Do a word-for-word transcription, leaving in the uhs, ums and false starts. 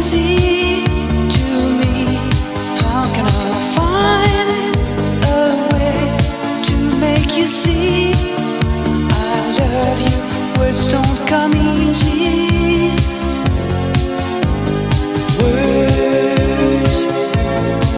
easy to me. How can I find a way to make you see?